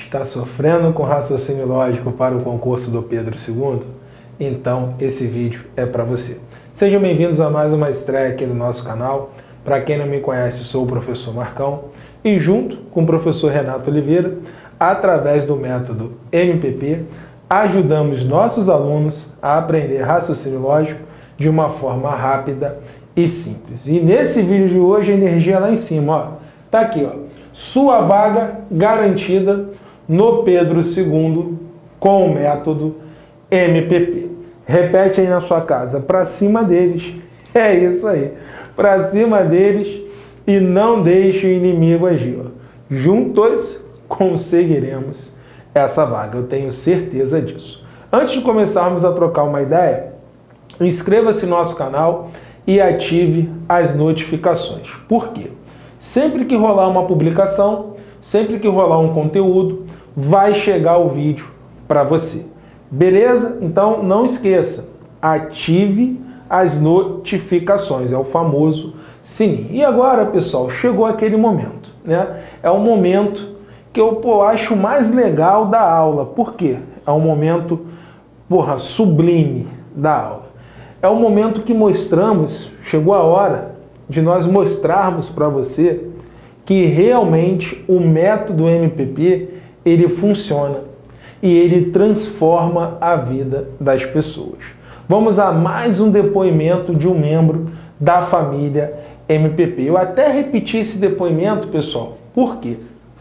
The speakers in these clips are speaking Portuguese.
Está sofrendo com raciocínio lógico para o concurso do Pedro II? Então esse vídeo é para você. Sejam bem-vindos a mais uma estreia aqui no nosso canal. Para quem não me conhece, sou o professor Marcão e junto com o professor Renato Oliveira, através do método MPP, ajudamos nossos alunos a aprender raciocínio lógico de uma forma rápida e simples. E nesse vídeo de hoje, a energia lá em cima, ó, tá aqui, ó, sua vaga garantida no Pedro II com o método MPP. Repete aí na sua casa, para cima deles. É isso aí, para cima deles e não deixe o inimigo agir. Ó. Juntos conseguiremos essa vaga, eu tenho certeza disso. Antes de começarmos a trocar uma ideia, inscreva-se no nosso canal e ative as notificações. Por quê? Sempre que rolar uma publicação, sempre que rolar um conteúdo, vai chegar o vídeo para você. Beleza? Então não esqueça, ative as notificações, é o famoso sininho. E agora, pessoal, chegou aquele momento, né? É o momento que eu acho mais legal da aula. Por quê? É um momento, sublime da aula. É o momento que mostramos, chegou a hora de nós mostrarmos para você que realmente o método MPP, ele funciona e ele transforma a vida das pessoas. Vamos a mais um depoimento de um membro da família MPP. Eu até repeti esse depoimento, pessoal, por quê?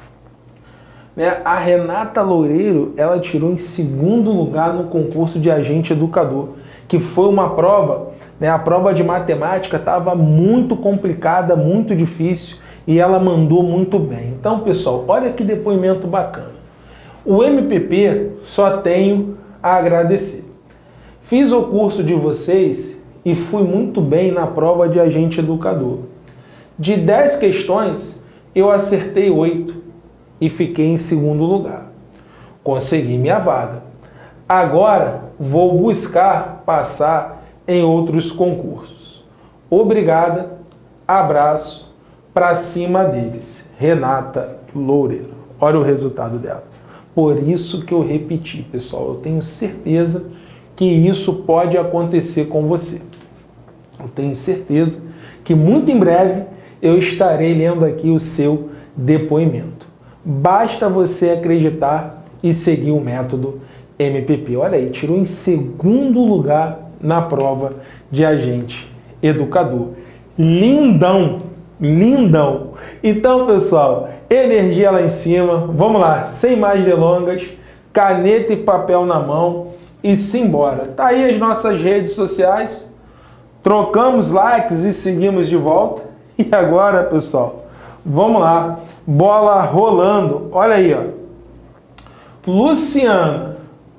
A Renata Loureiro, ela tirou em segundo lugar no concurso de agente educador, que foi uma prova, a prova de matemática estava muito complicada, muito difícil, e ela mandou muito bem. Então, pessoal, olha que depoimento bacana. O MPP só tenho a agradecer. Fiz o curso de vocês e fui muito bem na prova de agente educador. De 10 questões, eu acertei 8 e fiquei em segundo lugar. Consegui minha vaga. Agora vou buscar passar em outros concursos. Obrigada, abraço, para cima deles. Renata Loureiro. Olha o resultado dela. Por isso que eu repeti, pessoal. Eu tenho certeza que isso pode acontecer com você. Eu tenho certeza que muito em breve eu estarei lendo aqui o seu depoimento. Basta você acreditar e seguir o método MPP. Olha aí, tirou em segundo lugar na prova de agente educador. Lindão, lindão. Então, pessoal, energia lá em cima. Vamos lá, sem mais delongas, caneta e papel na mão e simbora. Tá aí as nossas redes sociais. Trocamos likes e seguimos de volta. E agora, pessoal, vamos lá. Bola rolando. Olha aí, ó. Luciana,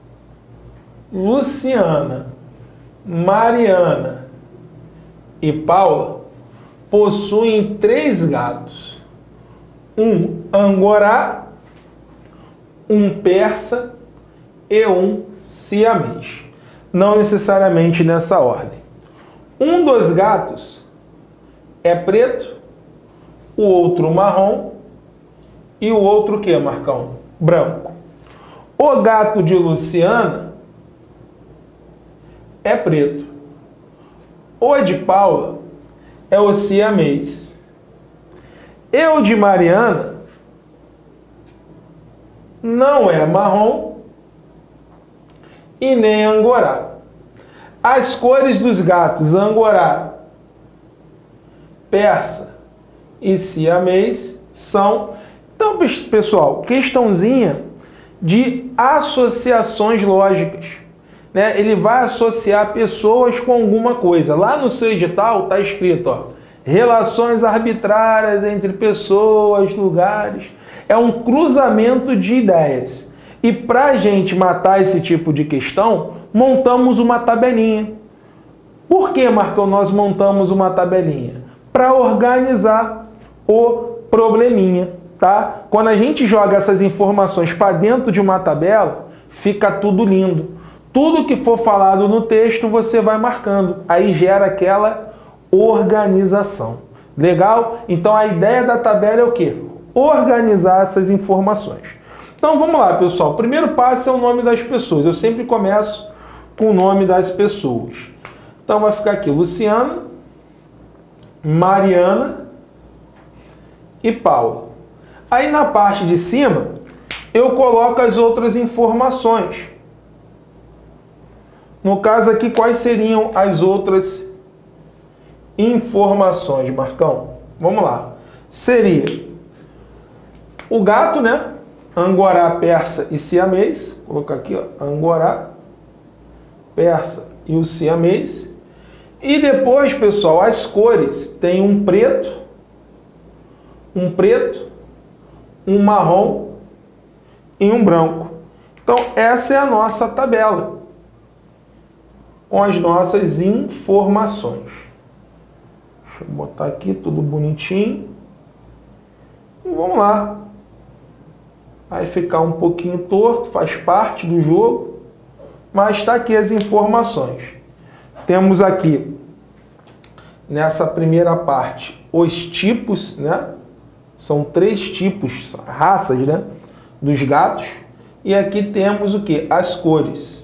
Mariana e Paula possuem 3 gatos. Um angorá, um persa e um siamês. Não necessariamente nessa ordem. Um dos gatos é preto, o outro marrom e o outro o que, Marcão? Branco. O gato de Luciana é preto. O de Paula é o siamês. E o de Mariana não é marrom e nem angorá. As cores dos gatos angorá, persa e siamês são... Então, pessoal, questãozinha de associações lógicas. Ele vai associar pessoas com alguma coisa. Lá no seu edital está escrito, ó, relações arbitrárias entre pessoas, lugares. É um cruzamento de ideias. E para a gente matar esse tipo de questão, montamos uma tabelinha. Por que, Marcão, nós montamos uma tabelinha? Para organizar o probleminha, tá? Quando a gente joga essas informações para dentro de uma tabela, fica tudo lindo. Tudo que for falado no texto, você vai marcando. Aí gera aquela organização. Legal? Então a ideia da tabela é o quê? Organizar essas informações. Então vamos lá, pessoal. O primeiro passo é o nome das pessoas. Eu sempre começo com o nome das pessoas. Então vai ficar aqui Luciana, Mariana e Paula. Aí na parte de cima eu coloco as outras informações. No caso aqui, quais seriam as outras informações, Marcão? Vamos lá. Seria o gato, né? Angorá, persa e siamês. Vou colocar aqui, ó, Angorá, persa e o siamês. E depois, pessoal, as cores. Tem um preto, um marrom e um branco. Então, essa é a nossa tabela com as nossas informações. Deixa eu botar aqui tudo bonitinho. E vamos lá. Vai ficar um pouquinho torto, faz parte do jogo, mas está aqui as informações. Temos aqui, nessa primeira parte, os tipos, né? São 3 tipos, raças, né? Dos gatos. E aqui temos o que? As cores.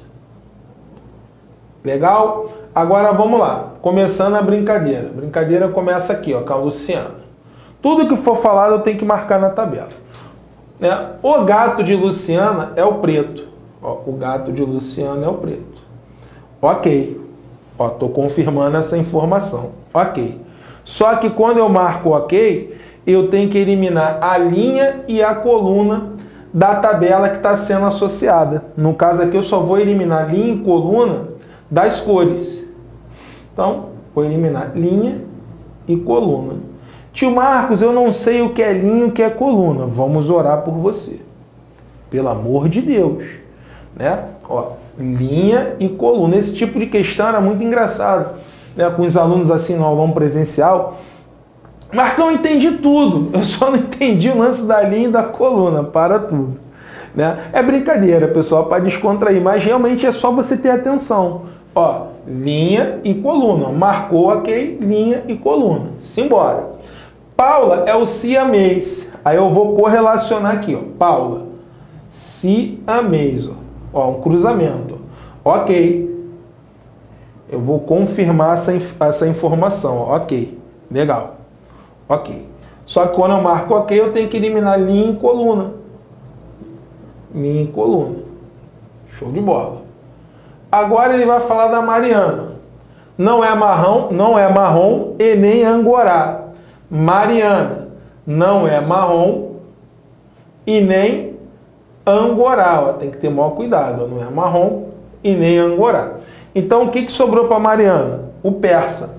Legal? Agora vamos lá. Começando a brincadeira. A brincadeira começa aqui, ó, com a Luciana. Tudo que for falado eu tenho que marcar na tabela. Né? O gato de Luciana é o preto. Ó, o gato de Luciana é o preto. Ok. Ó, tô confirmando essa informação. Ok. Só que quando eu marco ok, eu tenho que eliminar a linha e a coluna da tabela que está sendo associada. No caso aqui eu só vou eliminar linha e coluna das cores. Então, vou eliminar linha e coluna. Tio Marcos, eu não sei o que é linha e o que é coluna. Vamos orar por você. Pelo amor de Deus. Né? Ó, linha e coluna. Esse tipo de questão era muito engraçado. Né? Com os alunos assim no aulão presencial. Marcão, eu entendi tudo. Eu só não entendi o lance da linha e da coluna. Para tudo. Né? É brincadeira, pessoal, para descontrair. Mas realmente é só você ter atenção. Ó, linha e coluna. Marcou ok, linha e coluna. Simbora. Paula é o siamês. Aí eu vou correlacionar aqui, ó. Paula, siamês. Ó, um cruzamento. Ok. Eu vou confirmar essa informação. Ó. Ok. Legal. Ok. Só que quando eu marco ok, eu tenho que eliminar linha e coluna. Linha e coluna. Show de bola. Agora ele vai falar da Mariana. Não é marrom e nem angorá. Mariana não é marrom e nem angorá. Ó, tem que ter maior cuidado. Ó, não é marrom e nem angorá. Então o que sobrou para Mariana? O persa.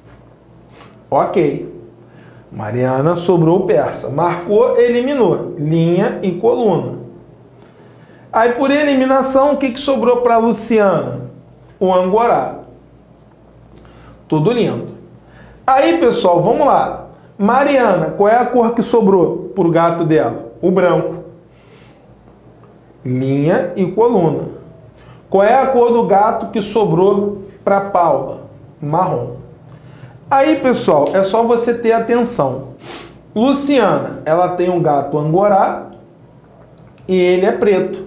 Ok. Mariana sobrou o persa. Marcou, eliminou. Linha e coluna. Aí, por eliminação, o que sobrou para Luciana? O angorá. Tudo lindo. Aí, pessoal, vamos lá. Mariana, qual é a cor que sobrou para o gato dela? O branco. Linha e coluna. Qual é a cor do gato que sobrou para Paula? Marrom. Aí, pessoal, é só você ter atenção. Luciana, ela tem um gato angorá e ele é preto.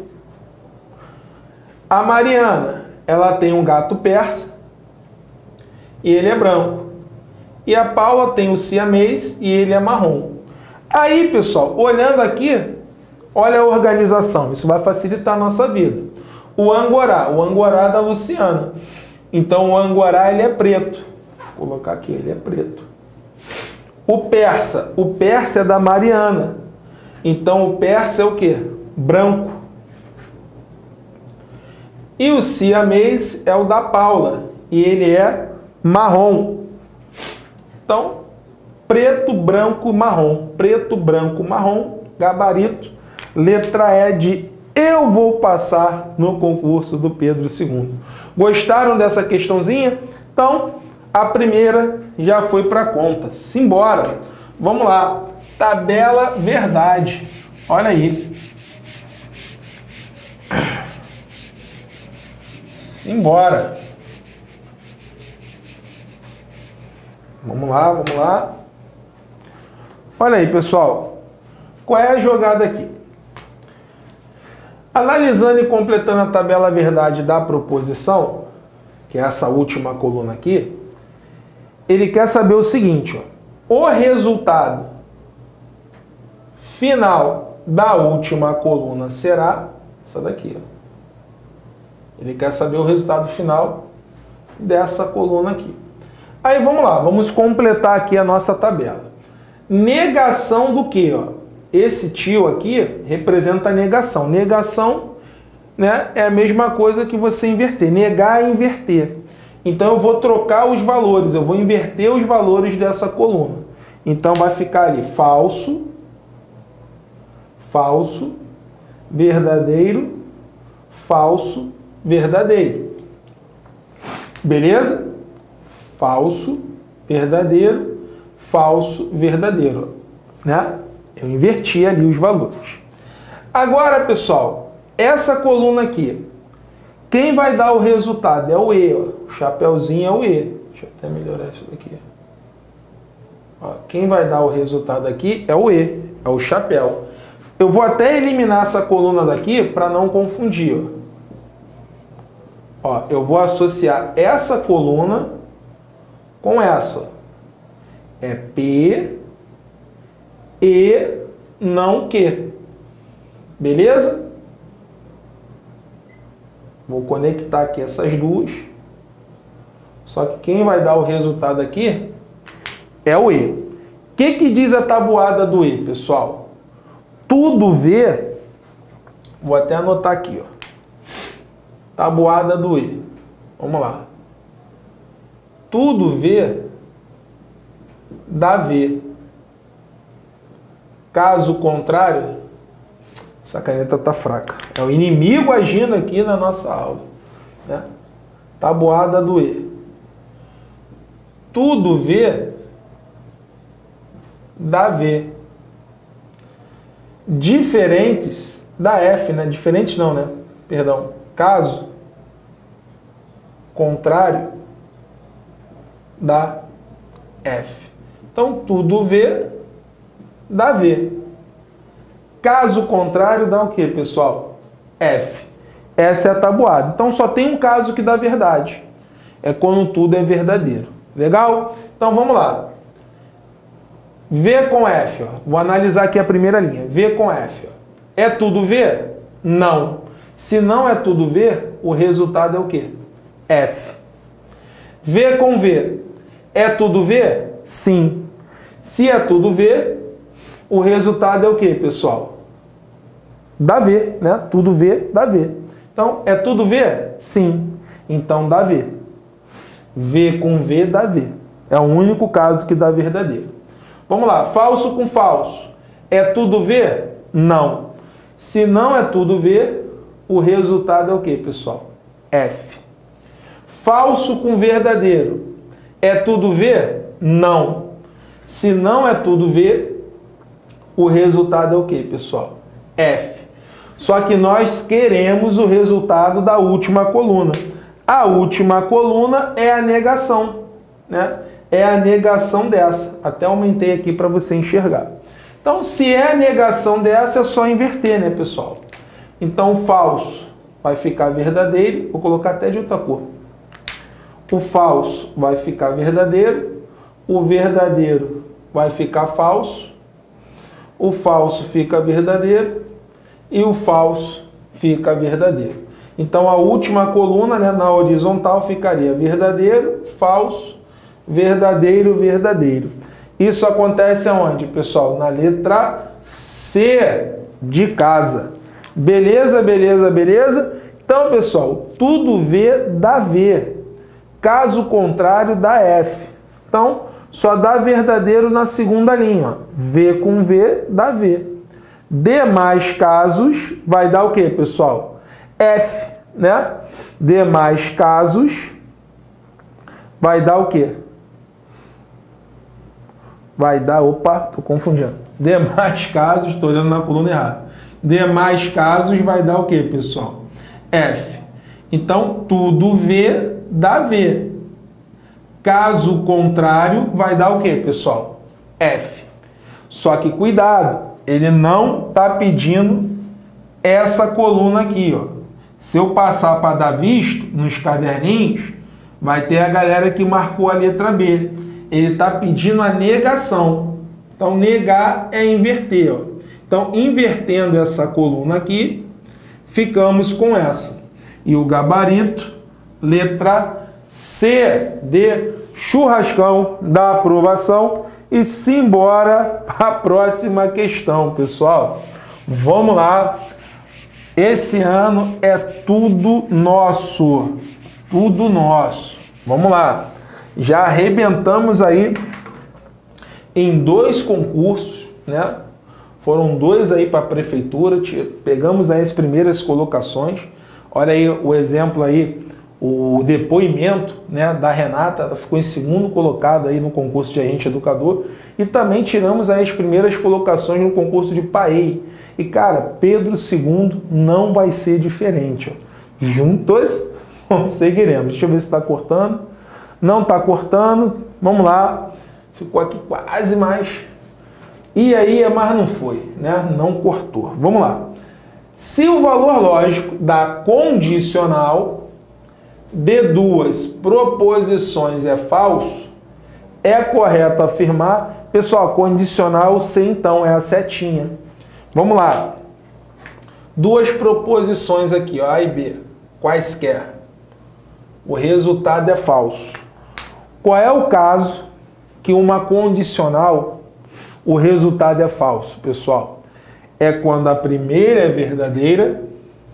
A Mariana, ela tem um gato persa e ele é branco. E a Paula tem o siamês e ele é marrom. Aí, pessoal, olhando aqui, olha a organização. Isso vai facilitar a nossa vida. O angorá da Luciana. Então, o angorá, ele é preto. Vou colocar aqui, ele é preto. O persa é da Mariana. Então, o persa é o quê? Branco. E o siamês é o da Paula. E ele é marrom. Então, preto, branco, marrom. Preto, branco, marrom. Gabarito. Letra E de eu vou passar no concurso do Pedro II. Gostaram dessa questãozinha? Então, a primeira já foi para conta. Simbora. Vamos lá. Tabela verdade. Olha aí. Simbora. Vamos lá, vamos lá. Olha aí, pessoal. Qual é a jogada aqui? Analisando e completando a tabela verdade da proposição, que é essa última coluna aqui, ele quer saber o seguinte, ó, o resultado final da última coluna será essa daqui. Ó. Ele quer saber o resultado final dessa coluna aqui. Aí vamos lá, vamos completar aqui a nossa tabela. Negação do quê? Ó? Esse tio aqui representa a negação. Negação, né, é a mesma coisa que você inverter. Negar é inverter. Então eu vou trocar os valores, eu vou inverter os valores dessa coluna. Então vai ficar ali falso, falso, verdadeiro, falso, verdadeiro. Beleza? Falso, verdadeiro, falso, verdadeiro. Né? Eu inverti ali os valores. Agora, pessoal, essa coluna aqui, quem vai dar o resultado é o E. Ó. O chapeuzinho é o E. Deixa eu até melhorar isso daqui. Ó, quem vai dar o resultado aqui é o E, é o chapéu. Eu vou até eliminar essa coluna daqui para não confundir. Ó, eu vou associar essa coluna com essa. É P, E, não Q. Beleza? Vou conectar aqui essas duas. Só que quem vai dar o resultado aqui é o E. O que diz a tabuada do E, pessoal? Tudo V, vou até anotar aqui, ó. Tabuada do E. Vamos lá. Tudo V dá V. Caso contrário, essa caneta tá fraca. É o inimigo agindo aqui na nossa aula. Né? Tabuada do E. Tudo V dá V. Diferentes da F, né? Diferentes não, né? Perdão. Caso contrário dá F. Então, tudo V dá V. Caso contrário dá o quê, pessoal? F. Essa é a tabuada. Então, só tem um caso que dá verdade. É quando tudo é verdadeiro. Legal? Então, vamos lá. V com F. Ó. Vou analisar aqui a primeira linha. V com F. Ó. É tudo V? Não. Se não é tudo V, o resultado é o quê? F. V com V. É tudo V? Sim. Se é tudo V, o resultado é o quê, pessoal? Dá V, né? Tudo V dá V. Então, é tudo V? Sim. Então, dá V. V com V dá V. É o único caso que dá verdadeiro. Vamos lá. Falso com falso. É tudo V? Não. Se não é tudo V, o resultado é o quê, pessoal? F. Falso com verdadeiro. É tudo V? Não. Se não é tudo V, o resultado é o quê, pessoal? F. Só que nós queremos o resultado da última coluna. A última coluna é a negação, né? É a negação dessa. Até aumentei aqui para você enxergar. Então, se é a negação dessa, é só inverter, né, pessoal? Então, o falso vai ficar verdadeiro. Vou colocar até de outra cor. O falso vai ficar verdadeiro. O verdadeiro vai ficar falso. O falso fica verdadeiro. E o falso fica verdadeiro. Então, a última coluna, né, na horizontal ficaria verdadeiro, falso, verdadeiro, verdadeiro. Isso acontece aonde, pessoal? Na letra C de casa. Beleza, beleza, beleza? Então, pessoal, tudo V dá V. Caso contrário, dá F. Então, só dá verdadeiro na segunda linha. Ó. V com V dá V. Demais casos vai dar o quê, pessoal? F, né? Demais casos vai dar o quê? Vai dar, opa, tô confundindo. Demais casos, estou olhando na coluna errada. Demais casos vai dar o quê, pessoal? F. Então, tudo V dá V. Caso contrário, vai dar o quê, pessoal? F. Só que cuidado, ele não está pedindo essa coluna aqui, ó. Se eu passar para dar visto nos caderninhos, vai ter a galera que marcou a letra B. Ele está pedindo a negação. Então, negar é inverter, ó. Então, invertendo essa coluna aqui, ficamos com essa. E o gabarito, letra C de churrascão da aprovação. E simbora para a próxima questão, pessoal. Vamos lá. Esse ano é tudo nosso. Tudo nosso. Vamos lá. Já arrebentamos aí em 2 concursos, né? Foram 2 aí para a prefeitura. Pegamos aí as primeiras colocações. Olha aí o exemplo aí. O depoimento, né, da Renata, ela ficou em 2º colocado aí no concurso de agente educador, e também tiramos aí as primeiras colocações no concurso de PAEI. E cara, Pedro II não vai ser diferente, ó. Juntos conseguiremos. Deixa eu ver se está cortando. Não está cortando. Vamos lá. Ficou aqui quase mais. E aí, mas não foi, né? Não cortou. Vamos lá. Se o valor lógico da condicional de 2 proposições é falso, é correto afirmar... Pessoal, condicional C, então, é a setinha. Vamos lá. 2 proposições aqui, ó, A e B. Quaisquer. O resultado é falso. Qual é o caso que uma condicional, o resultado é falso, pessoal? É quando a primeira é verdadeira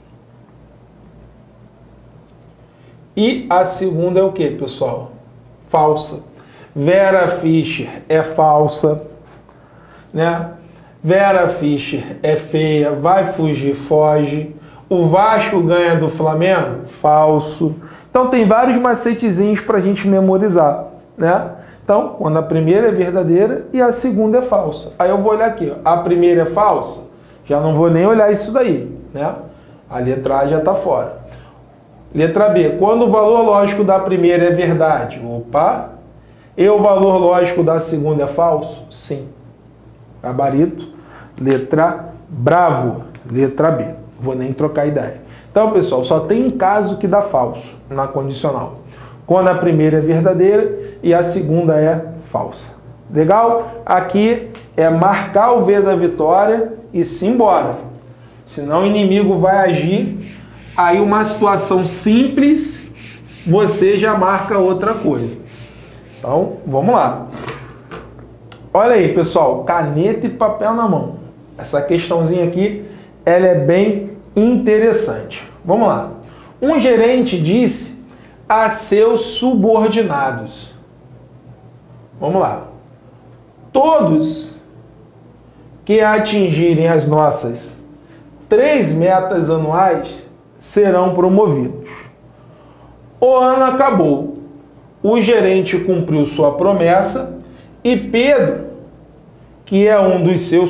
e a segunda é o que, pessoal? Falsa. Vera Fischer é falsa, né? Vera Fischer é feia, vai fugir, foge. O Vasco ganha do Flamengo? Falso. Então tem vários macetezinhos para a gente memorizar, né? Então, quando a primeira é verdadeira e a segunda é falsa. Aí eu vou olhar aqui, ó. A primeira é falsa, já não vou nem olhar isso daí, né? A letra A já está fora. Letra B, quando o valor lógico da primeira é verdade, opa, e o valor lógico da segunda é falso? Sim. Gabarito, letra bravo, letra B. Vou nem trocar ideia. Então, pessoal, só tem um caso que dá falso na condicional. Quando a primeira é verdadeira e a segunda é falsa. Legal? Aqui é marcar o V da vitória e simbora. Senão o inimigo vai agir. Aí uma situação simples, você já marca outra coisa. Então, vamos lá. Olha aí, pessoal, caneta e papel na mão. Essa questãozinha aqui, ela é bem interessante. Vamos lá. Um gerente disse a seus subordinados. Vamos lá. Todos que atingirem as nossas 3 metas anuais serão promovidos. O ano acabou. O gerente cumpriu sua promessa e Pedro, que é um dos seus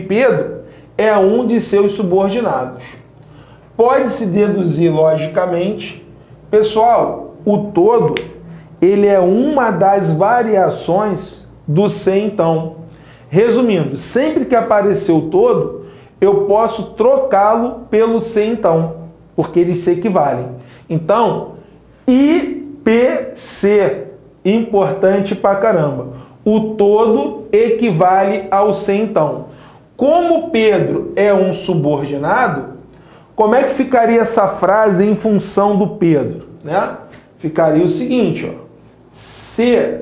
de seus subordinados. Pode-se deduzir logicamente, pessoal, o todo, ele é uma das variações do C então. Resumindo, sempre que aparecer o todo, eu posso trocá-lo pelo C então, porque eles se equivalem. Então, IPC, importante pra caramba. O todo equivale ao C então. Como Pedro é um subordinado, como é que ficaria essa frase em função do Pedro, né? Ficaria o seguinte, ó. Se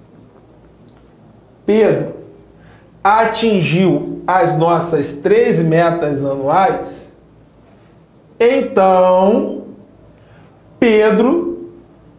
Pedro atingiu as nossas 3 metas anuais, então Pedro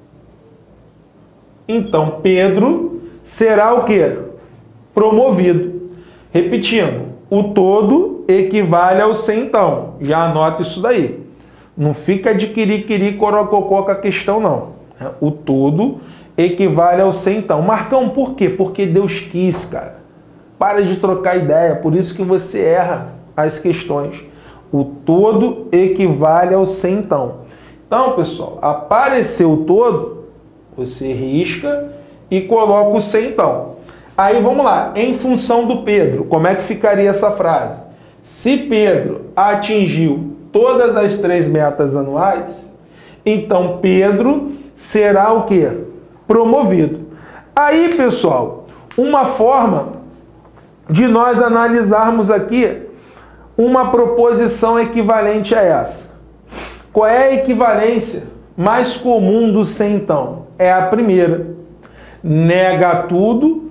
será o quê? Promovido. Repetindo, o todo equivale ao C então. Já anota isso daí. Não fica de quiri-quiri corococó com a questão, não. O todo equivale ao C então. Marcão, por quê? Porque Deus quis, cara. Para de trocar ideia, por isso que você erra as questões. O todo equivale ao C então. Então, pessoal, apareceu o todo, você risca e coloca o C então. Aí vamos lá, em função do Pedro, como é que ficaria essa frase? Se Pedro atingiu todas as 3 metas anuais, então Pedro será o quê? Promovido. Aí, pessoal, uma forma de nós analisarmos aqui uma proposição equivalente a essa. Qual é a equivalência mais comum do se então? É a primeira. Nega tudo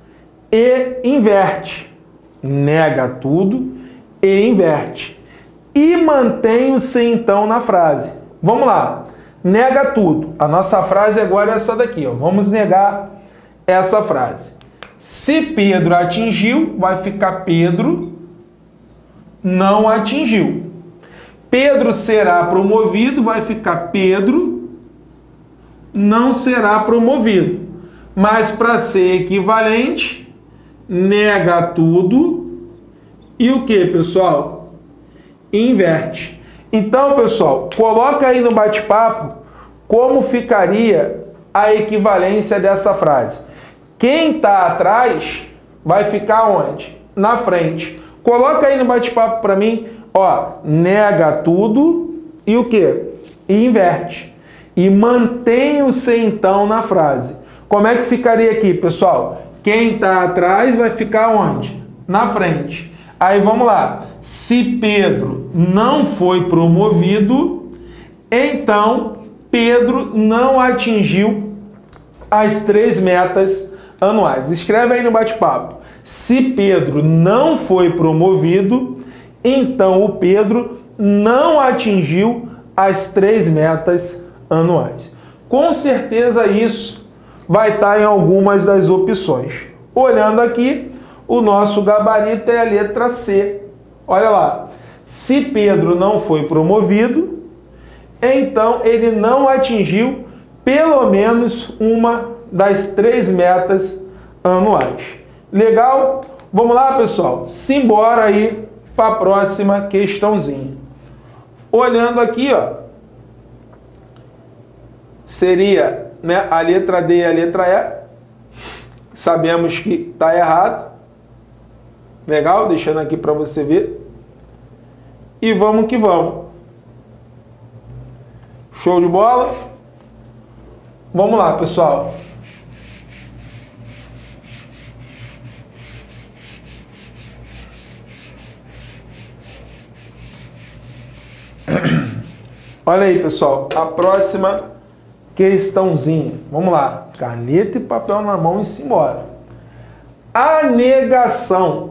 e inverte. Nega tudo e inverte. E mantém o se então na frase. Vamos lá. Nega tudo. A nossa frase agora é essa daqui, ó. Vamos negar essa frase. Se Pedro atingiu, vai ficar Pedro não atingiu. Pedro será promovido, vai ficar Pedro não será promovido. Mas para ser equivalente, nega tudo e o que, pessoal? Inverte. Então, pessoal, coloca aí no bate-papo como ficaria a equivalência dessa frase. Quem está atrás vai ficar onde? Na frente. Coloca aí no bate-papo para mim, ó, nega tudo e o quê? E inverte. E mantém o se então na frase. Como é que ficaria aqui, pessoal? Quem está atrás vai ficar onde? Na frente. Aí vamos lá. Se Pedro não foi promovido, então Pedro não atingiu as 3 metas anuais. Escreve aí no bate-papo. Se Pedro não foi promovido, então o Pedro não atingiu as 3 metas anuais. Com certeza isso vai estar em algumas das opções. Olhando aqui, o nosso gabarito é a letra C. Olha lá. Se Pedro não foi promovido, então ele não atingiu pelo menos uma das 3 metas anuais. Legal? Vamos lá, pessoal? Simbora aí para a próxima questãozinha. Olhando aqui, ó, seria, né, a letra D e a letra E. Sabemos que está errado. Legal? Deixando aqui para você ver. E vamos que vamos. Show de bola? Vamos lá, pessoal. Olha aí, pessoal, a próxima questãozinha. Vamos lá. Caneta e papel na mão e simbora. A negação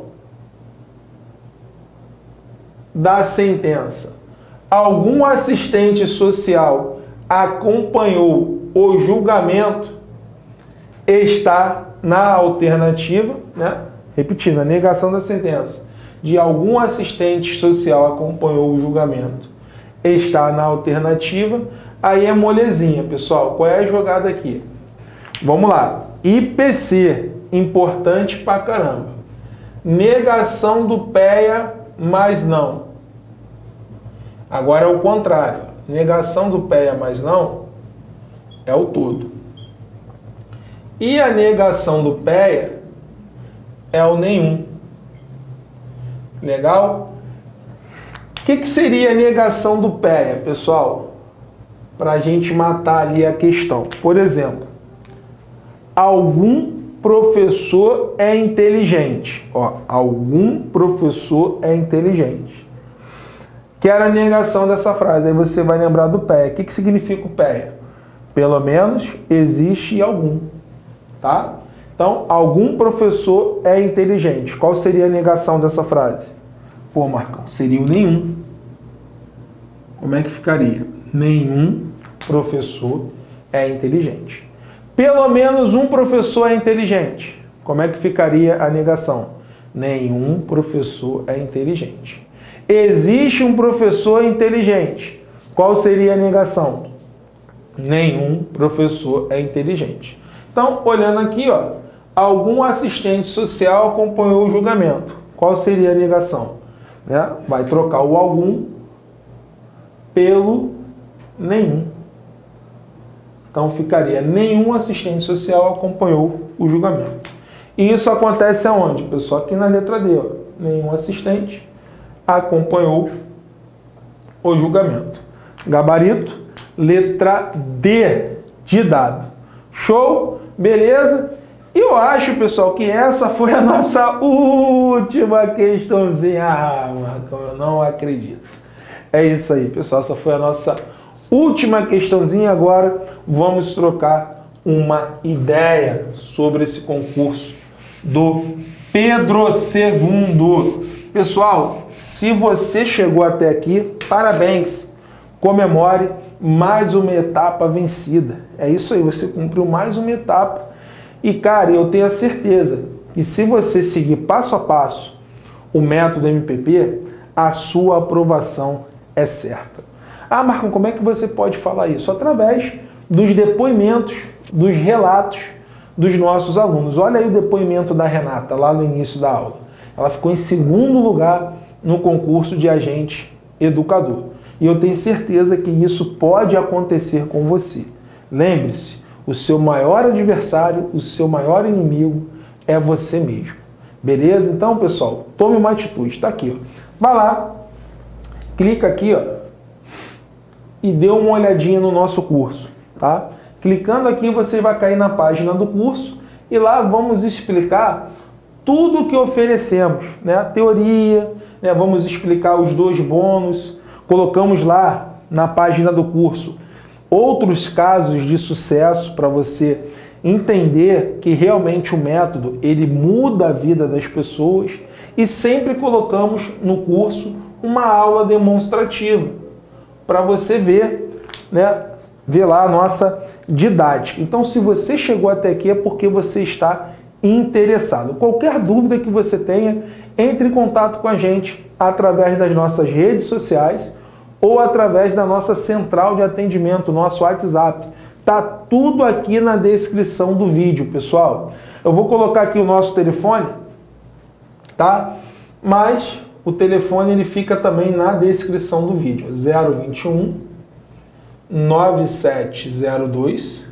da sentença. Algum assistente social acompanhou o julgamento está na alternativa, né? Repetindo, a negação da sentença de algum assistente social acompanhou o julgamento está na alternativa, aí é molezinha, pessoal. Qual é a jogada aqui? Vamos lá. IPC, importante pra caramba. Negação do PEA, mas não. Agora é o contrário. Negação do PEA, mas não, é o todo. E a negação do PEA é o nenhum. Legal? O que seria a negação do PEA, pessoal? Para a gente matar ali a questão. Por exemplo, algum professor é inteligente. Ó, algum professor é inteligente. Que era a negação dessa frase. Aí você vai lembrar do PEA. O que significa o PEA? Pelo menos existe algum. Tá? Então, algum professor é inteligente. Qual seria a negação dessa frase? Pô, Marcão, seria o nenhum. Como é que ficaria? Nenhum professor é inteligente. Pelo menos um professor é inteligente. Como é que ficaria a negação? Nenhum professor é inteligente. Existe um professor inteligente. Qual seria a negação? Nenhum professor é inteligente. Então, olhando aqui, ó, algum assistente social acompanhou o julgamento. Qual seria a negação? Né? Vai trocar o algum pelo nenhum. Então ficaria nenhum assistente social acompanhou o julgamento. E isso acontece aonde, pessoal? Aqui na letra D. Ó. Nenhum assistente acompanhou o julgamento. Gabarito, letra D de dado. Show? Beleza? E eu acho, pessoal, que essa foi a nossa última questãozinha. Ah, Marcão, eu não acredito. É isso aí, pessoal. Essa foi a nossa última questãozinha. Agora vamos trocar uma ideia sobre esse concurso do Pedro II. Pessoal, se você chegou até aqui, parabéns. Comemore mais uma etapa vencida. É isso aí, você cumpriu mais uma etapa. E, cara, eu tenho a certeza que se você seguir passo a passo o método MPP, a sua aprovação é certa. Ah, Marcão, como é que você pode falar isso? Através dos depoimentos, dos relatos dos nossos alunos. Olha aí o depoimento da Renata, lá no início da aula. Ela ficou em segundo lugar no concurso de agente educador. E eu tenho certeza que isso pode acontecer com você. Lembre-se, o seu maior adversário, o seu maior inimigo é você mesmo. Beleza? Então, pessoal, tome uma atitude. Está aqui, ó. Vai lá, clica aqui, ó, e dê uma olhadinha no nosso curso, tá? Clicando aqui, você vai cair na página do curso e lá vamos explicar tudo o que oferecemos, né? A teoria, né? Vamos explicar os 2 bônus. Colocamos lá na página do curso outros casos de sucesso para você entender que realmente o método ele muda a vida das pessoas, e sempre colocamos no curso uma aula demonstrativa para você ver, né, ver lá a nossa didática. Então, se você chegou até aqui é porque você está interessado. Qualquer dúvida que você tenha, entre em contato com a gente através das nossas redes sociais ou através da nossa central de atendimento, nosso WhatsApp. Tá tudo aqui na descrição do vídeo, pessoal. Eu vou colocar aqui o nosso telefone, tá? Mas o telefone ele fica também na descrição do vídeo. 021 9702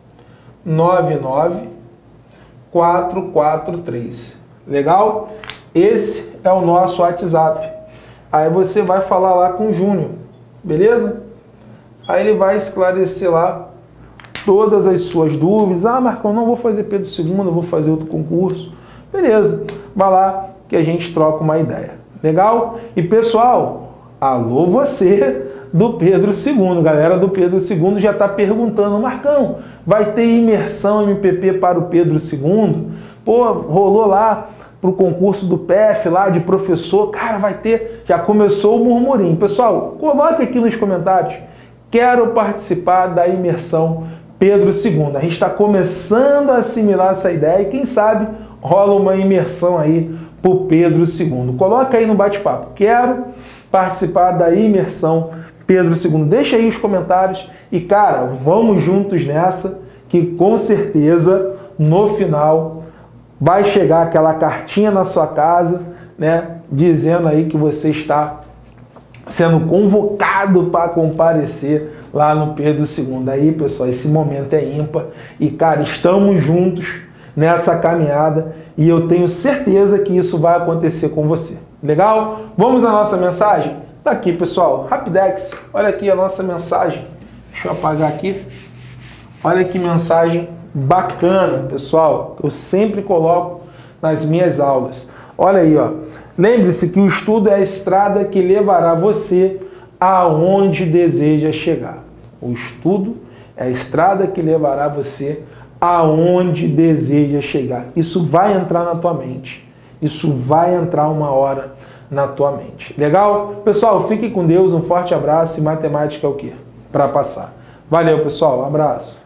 99443. Legal? Esse é o nosso WhatsApp. Aí você vai falar lá com o Júnior, beleza? Aí ele vai esclarecer lá todas as suas dúvidas. Ah, Marcão, não vou fazer Pedro II, eu vou fazer outro concurso. Beleza, vai lá que a gente troca uma ideia. Legal? E pessoal, alô você do Pedro II. Galera do Pedro II já está perguntando, Marcão, vai ter imersão MPP para o Pedro II? Pô, rolou lá para o concurso do PF lá de professor, cara, vai ter, já começou o murmurinho. Pessoal, coloque aqui nos comentários, quero participar da imersão Pedro II. A gente está começando a assimilar essa ideia e quem sabe rola uma imersão aí para o Pedro II. Coloca aí no bate-papo, quero participar da imersão Pedro II. Deixa aí os comentários e, cara, vamos juntos nessa, que com certeza no final vai chegar aquela cartinha na sua casa, né, dizendo aí que você está sendo convocado para comparecer lá no Pedro II. Aí, pessoal, esse momento é ímpar e, cara, estamos juntos nessa caminhada e eu tenho certeza que isso vai acontecer com você. Legal? Vamos à nossa mensagem? Tá aqui, pessoal, Rapidex. Olha aqui a nossa mensagem. Deixa eu apagar aqui. Olha que mensagem bacana, pessoal, eu sempre coloco nas minhas aulas. Olha aí, ó. Lembre-se que o estudo é a estrada que levará você aonde deseja chegar. O estudo é a estrada que levará você aonde deseja chegar. Isso vai entrar na tua mente. Isso vai entrar uma hora na tua mente. Legal? Pessoal, fique com Deus, um forte abraço e matemática é o quê? Para passar. Valeu, pessoal. Um abraço.